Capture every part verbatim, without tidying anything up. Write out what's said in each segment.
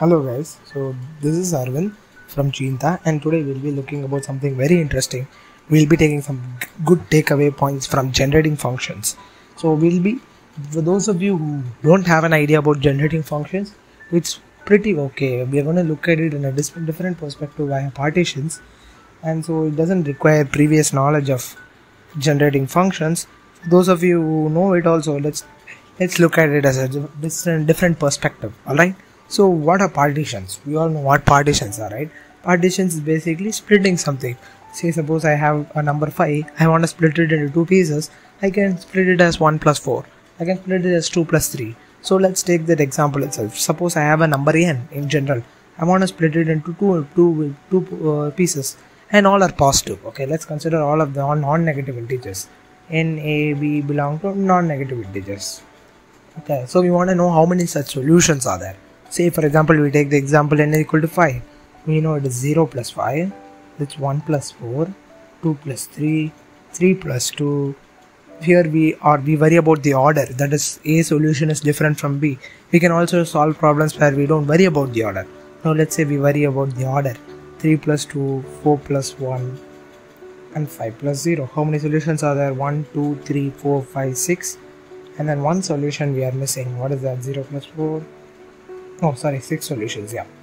Hello guys, so this is Arvind from Chinta and today we'll be looking about something very interesting. We'll be taking some g- good takeaway points from generating functions. So we'll be, for those of you who don't have an idea about generating functions, it's pretty okay. We're going to look at it in a dis- different perspective via partitions, and so it doesn't require previous knowledge of generating functions. For those of you who know it also, let's let's look at it as a different different perspective. All right. So what are partitions? We all know what partitions are, right? Partitions is basically splitting something. Say suppose I have a number five, I want to split it into two pieces. I can split it as one plus four. I can split it as two plus three. So let's take that example itself. Suppose I have a number n in general. I want to split it into two, two, two uh, pieces and all are positive. Okay, let's consider all of the non-negative integers. N, A, B belong to non-negative integers. Okay, so we want to know how many such solutions are there. Say for example we take the example n is equal to five. We know it is zero plus five, it's one plus four, two plus three, three plus two. Here we are we worry about the order, that is A solution is different from B. We can also solve problems where we don't worry about the order. Now let's say we worry about the order. three plus two, four plus one and five plus zero. How many solutions are there? one, two, three, four, five, six, and then one solution we are missing. What is that? zero plus four. Oh, sorry, six solutions. Yeah.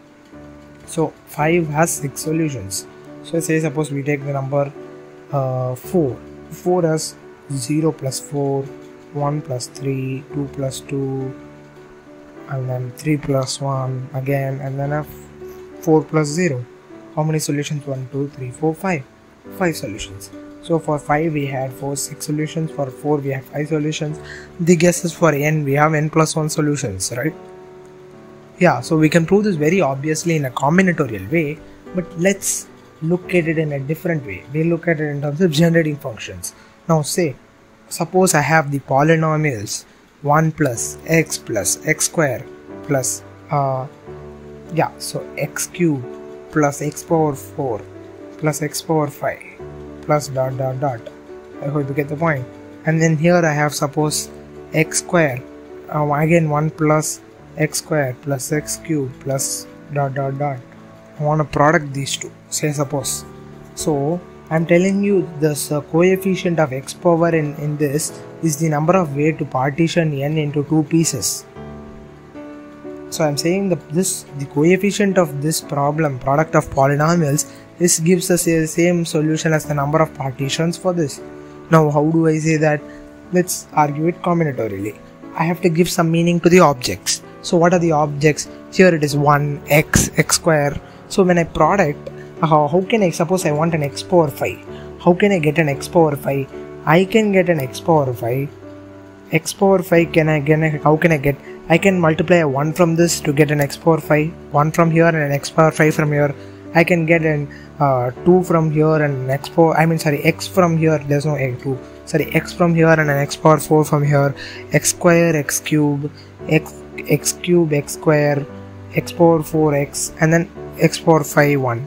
So five has six solutions. So say suppose we take the number uh, four. four has zero plus four, one plus three, two plus two, and then three plus one again, and then a four plus zero. How many solutions? one, two, three, four, five. five solutions. So for five we had four, six solutions. For four we have five solutions. The guess is for n we have n plus one solutions, right? Yeah, so we can prove this very obviously in a combinatorial way, but let's look at it in a different way. We look at it in terms of generating functions. Now say, suppose I have the polynomials one plus x plus x square plus, uh, yeah, so x cube plus x power four plus x power five plus dot dot dot. I hope you get the point. And then here I have suppose x square, uh, again one plus x square plus x cube plus dot dot dot. I want to product these two, say suppose. So I'm telling you this uh, coefficient of x power in, in this is the number of way to partition n into two pieces. So I'm saying that this the coefficient of this problem, product of polynomials, this gives us the same solution as the number of partitions for this. Now how do I say that? Let's argue it combinatorially. I have to give some meaning to the objects. So what are the objects? Here it is one, x, x square. So when I product, how, how can I, suppose I want an x power five. How can I get an x power five? I can get an x power five. X power five can I get, how can I get? I can multiply a one from this to get an x power five. one from here and an x power five from here. I can get an uh, two from here and an x power, I mean sorry, x from here, there's no x, two. Sorry, x from here and an x power four from here. X square, x cube, x x cube, x square, x power four x, and then x power five, one.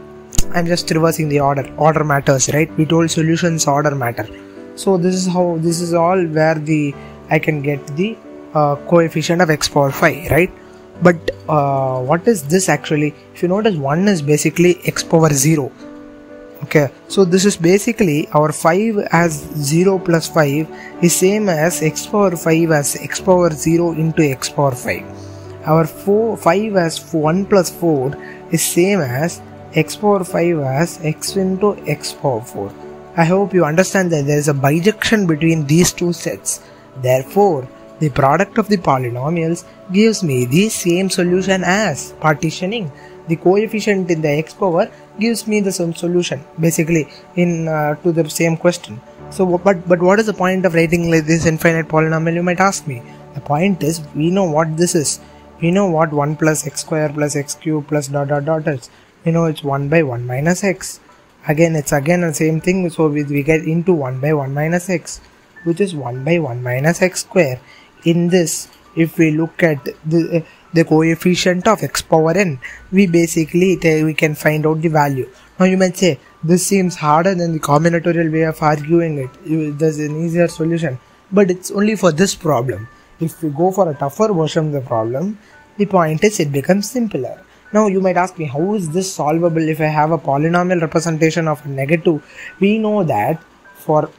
I'm just reversing the order. Order matters, right? We told solutions order matter. So this is how, this is all where the I can get the uh, coefficient of x power five, right? But uh, what is this actually? If you notice, one is basically x power zero. Okay, so this is basically our five as zero plus five is same as x power five as x power zero into x power five. Our four, five as one plus four is same as x power five as x into x power four. I hope you understand that there is a bijection between these two sets. Therefore, the product of the polynomials gives me the same solution as partitioning. The coefficient in the x power gives me the same solution basically in uh, to the same question. So but but what is the point of writing like this infinite polynomial, you might ask me. The point is, we know what this is. We know what one plus x square plus x cube plus dot dot dot is. We know it's one by one minus x. Again it's again the same thing, so we, we get into one by one minus x, which is one by one minus x square. In this, if we look at the uh, the coefficient of x power n, we basically we can find out the value. Now you might say this seems harder than the combinatorial way of arguing it. There's an easier solution, but it's only for this problem. If we go for a tougher version of the problem, the point is it becomes simpler. Now you might ask me, how is this solvable if I have a polynomial representation of a negative? We know that for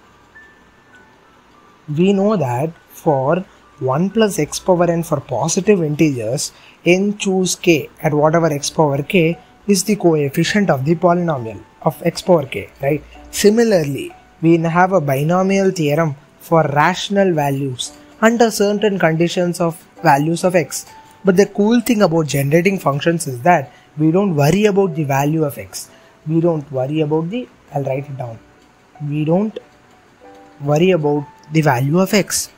we know that for one plus x power n for positive integers, n choose k at whatever x power k is the coefficient of the polynomial of x power k, right? Similarly, we have a binomial theorem for rational values under certain conditions of values of x. But the cool thing about generating functions is that we don't worry about the value of x. We don't worry about the, I'll write it down. We don't worry about the value of x.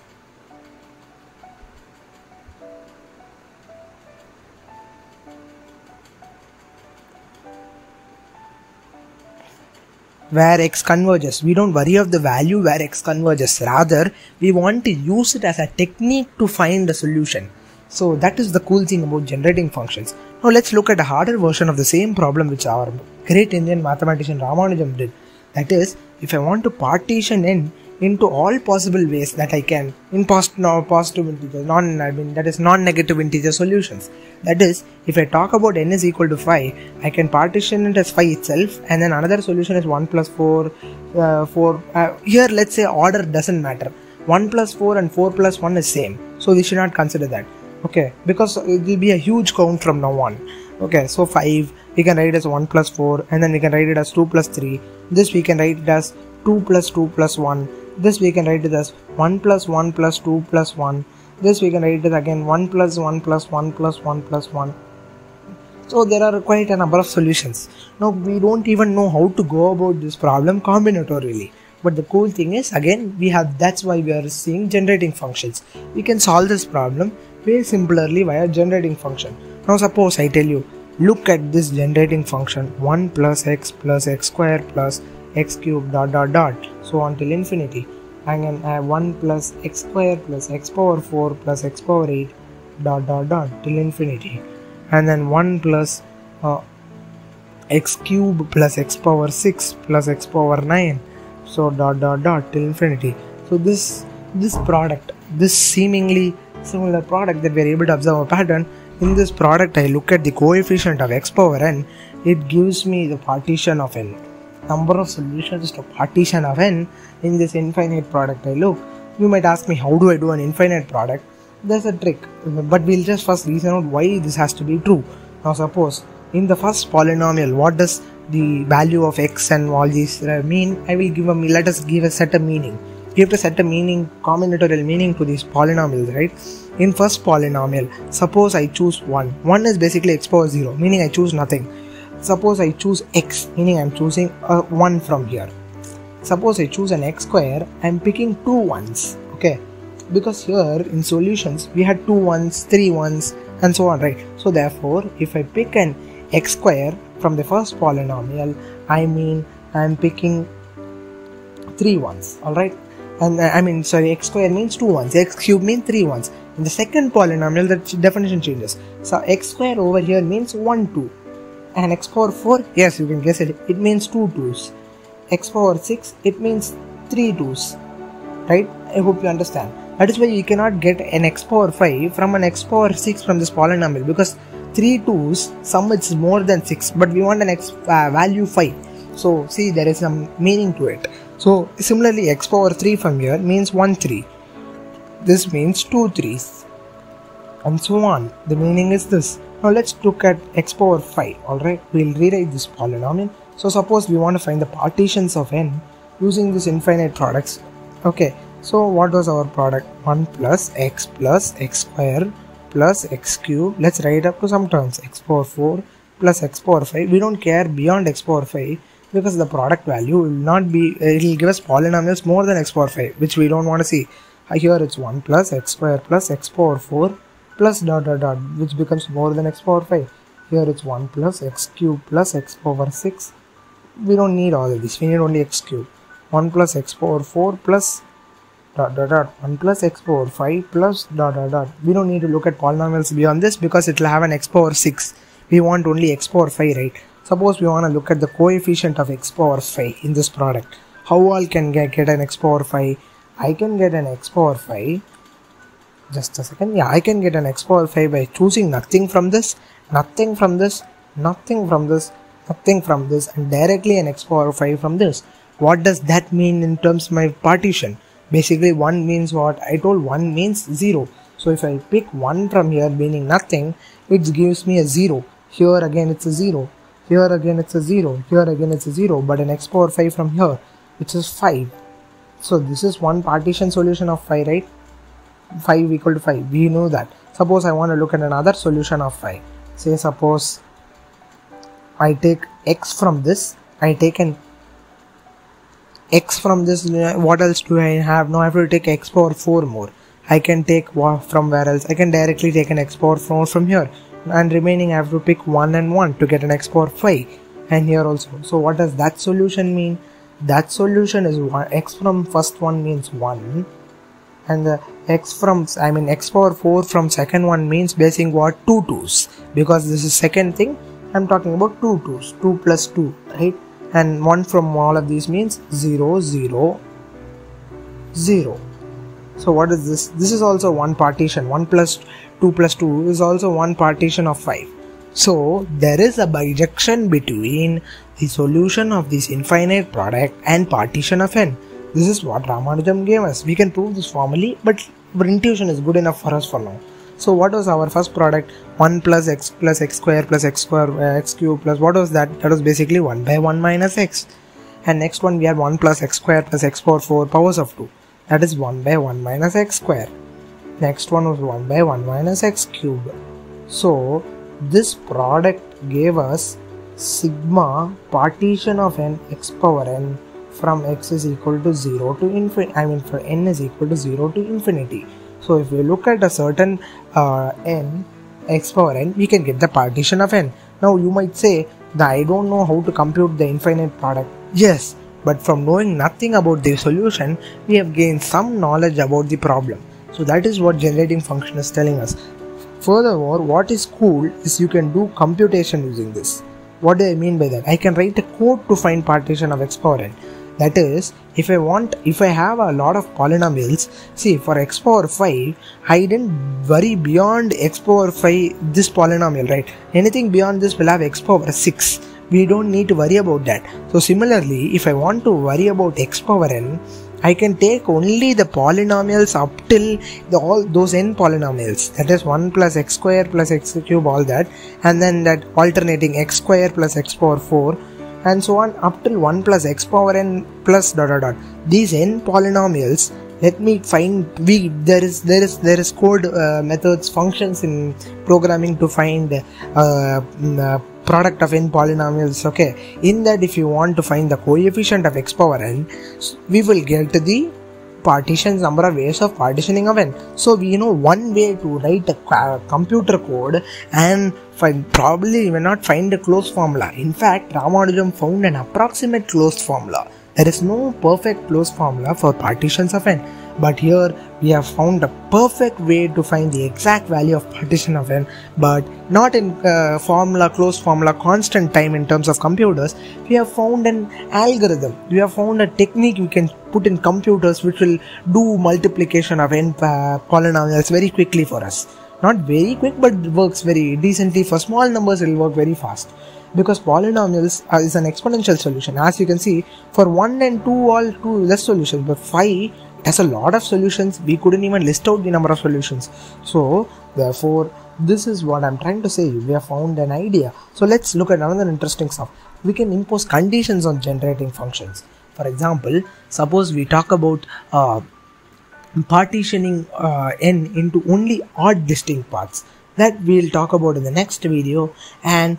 Where x converges. We don't worry of the value where x converges. Rather, we want to use it as a technique to find a solution. So that is the cool thing about generating functions. Now let's look at a harder version of the same problem which our great Indian mathematician Ramanujam did. That is, if I want to partition n into all possible ways that I can in post, no, positive integer, non, I mean that is non-negative integer solutions. That is, if I talk about n is equal to five, I can partition it as five itself, and then another solution is one plus four, uh, four. Uh, here let's say order doesn't matter. one plus four and four plus one is same. So we should not consider that. Okay, because it will be a huge count from now on. Okay, so five, we can write it as one plus four, and then we can write it as two plus three. This we can write it as two plus two plus one. This we can write it as one plus one plus two plus one. This we can write it again one plus one plus one plus one plus one. So there are quite a number of solutions. Now we don't even know how to go about this problem combinatorially. But the cool thing is, again, we have, that's why we are seeing generating functions. We can solve this problem very simply via generating function. Now suppose I tell you, look at this generating function one plus x plus x square plus x cube dot dot dot, so on till infinity. And then I have one plus x square plus x power four plus x power eight dot dot dot till infinity. And then one plus uh, x cube plus x power six plus x power nine, so dot dot dot till infinity. So this this product, this seemingly similar product that we are able to observe a pattern, in this product I look at the coefficient of x power n, it gives me the partition of n. Number of solutions to partition of n in this infinite product I look. You might ask me, how do I do an infinite product? There's a trick, but we'll just first reason out why this has to be true. Now suppose in the first polynomial, what does the value of x and all these mean? I will give a, let us give a set a meaning. We have to set a meaning, combinatorial meaning to these polynomials, right? In first polynomial, suppose I choose one. one is basically x power zero, meaning I choose nothing. Suppose I choose x, meaning I am choosing a one from here. Suppose I choose an x square, I am picking two ones, okay? Because here in solutions, we had two ones, three ones, and so on, right? So therefore, if I pick an x square from the first polynomial, I mean I am picking three ones, alright? And uh, I mean, sorry, x square means two ones, x cube means three ones. In the second polynomial, the definition changes. So x square over here means one, two. And x power four, yes, you can guess it, it means two twos. X power six, it means three twos, right? I hope you understand. That is why you cannot get an x power five from an x power six from this polynomial, because three twos sum is more than six, but we want an x uh, value five. So see, there is some meaning to it. So similarly, x power three from here means one three. This means two threes, and so on. The meaning is this. Now let's look at x power five, alright? We'll rewrite this polynomial. So suppose we want to find the partitions of n using this infinite products. Okay, so what was our product? one plus x plus x square plus x cube. Let's write up to some terms. X power four plus x power five. We don't care beyond x power five because the product value will not be, it will give us polynomials more than x power five, which we don't want to see. Here it's one plus x square plus x power four plus dot dot dot, which becomes more than x power five. Here it's one plus x cube plus x power six. We don't need all of this, we need only x cube. one plus x power four plus dot dot dot, one plus x power five plus dot dot dot. We don't need to look at polynomials beyond this because it will have an x power six. We want only x power five, right? Suppose we want to look at the coefficient of x power five in this product. How all can get, get an x power five? I can get an x power five just a second. Yeah, I can get an x power five by choosing nothing from this, nothing from this, nothing from this, nothing from this, and directly an x power five from this. What does that mean in terms of my partition? Basically, one means what? I told one means zero. So if I pick one from here meaning nothing, it gives me a zero. Here again it's a zero. Here again it's a zero. Here again it's a zero. But an x power five from here, which is five. So this is one partition solution of five, right? five equal to five. We know that. Suppose I want to look at another solution of five. Say suppose I take x from this. I take an x from this. What else do I have? Now I have to take x power four more. I can take from where else? I can directly take an x power four from here. And remaining I have to pick one and one to get an x power five. And here also. So what does that solution mean? That solution is one. X from first one means one. And the x from, I mean x power four from second one means basing what? Two twos. Because this is second thing. I'm talking about two twos. two plus two. Right? And one from all of these means zero, zero, zero. So what is this? This is also one partition. one plus two plus two is also one partition of five. So there is a bijection between the solution of this infinite product and partition of n. This is what Ramanujam gave us. We can prove this formally, but our intuition is good enough for us for now. So what was our first product? one plus x plus x square plus x square uh, x cube plus what was that? That was basically one by one minus x. And next one we had one plus x square plus x power four powers of two. That is one by one minus x square. Next one was one by one minus x cube. So this product gave us sigma partition of n x power n from x is equal to zero to infinity. I mean for n is equal to zero to infinity. So if we look at a certain uh, n x power n, we can get the partition of n. Now you might say that I don't know how to compute the infinite product. Yes, but from knowing nothing about the solution, we have gained some knowledge about the problem. So that is what generating function is telling us. Furthermore, what is cool is you can do computation using this. What do I mean by that? I can write a code to find partition of x power n. That is, if I want, if I have a lot of polynomials, see for x power five, I didn't worry beyond x power five, this polynomial, right? Anything beyond this will have x power six. We don't need to worry about that. So similarly, if I want to worry about x power n, I can take only the polynomials up till the, all those n polynomials. That is one plus x square plus x cube, all that. And then that alternating x square plus x power four. And so on up till one plus x power n plus dot dot dot. These n polynomials, let me find, we there is there is there is code uh, methods, functions in programming to find uh, uh, product of n polynomials. Okay, in that if you want to find the coefficient of x power n, we will get the partitions, number of ways of partitioning of n. So we know one way to write a computer code and find, probably we will not find a closed formula. In fact, Ramanujam found an approximate closed formula. There is no perfect closed formula for partitions of n. But here we have found a perfect way to find the exact value of partition of n, but not in uh, formula, closed formula, constant time in terms of computers. We have found an algorithm. We have found a technique we can put in computers which will do multiplication of n uh, polynomials very quickly for us. Not very quick, but it works very decently. For small numbers, it will work very fast. Because polynomials uh, is an exponential solution. As you can see, for one and two, all two less solutions, but five has a lot of solutions. We couldn't even list out the number of solutions. So therefore, this is what I'm trying to say. We have found an idea. So let's look at another interesting stuff. We can impose conditions on generating functions. For example, suppose we talk about uh, partitioning uh, n into only odd distinct parts. That we'll talk about in the next video, and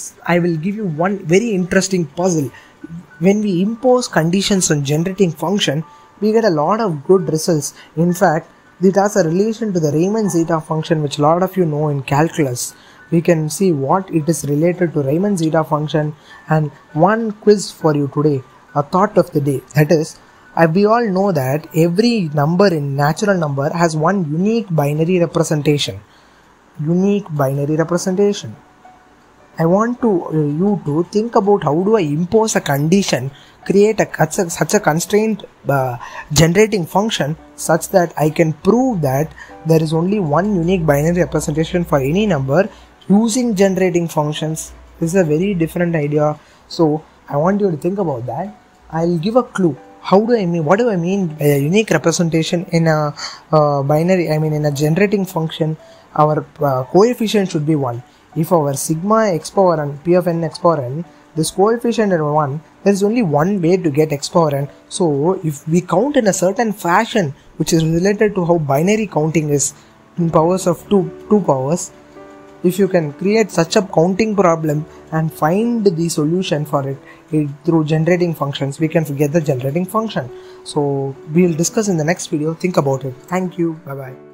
I will give you one very interesting puzzle. When we impose conditions on generating function, we get a lot of good results. In fact, it has a relation to the Riemann zeta function, which a lot of you know in calculus. We can see what it is related to Riemann zeta function. And one quiz for you today, a thought of the day. That is, uh, we all know that every number in natural number has one unique binary representation. Unique binary representation. I want to uh, you to think about how do I impose a condition, create a such a, such a constraint uh, generating function such that I can prove that there is only one unique binary representation for any number using generating functions. This is a very different idea. So I want you to think about that. I'll give a clue. How do I mean? What do I mean by a unique representation in a uh, binary? I mean in a generating function, our uh, coefficient should be one. If our sigma x power n, p of n x power n, this coefficient is one, there is only one way to get x power n. So if we count in a certain fashion, which is related to how binary counting is in powers of two, two powers, if you can create such a counting problem and find the solution for it, it through generating functions, we can get the generating function. So we will discuss in the next video. Think about it. Thank you. Bye bye.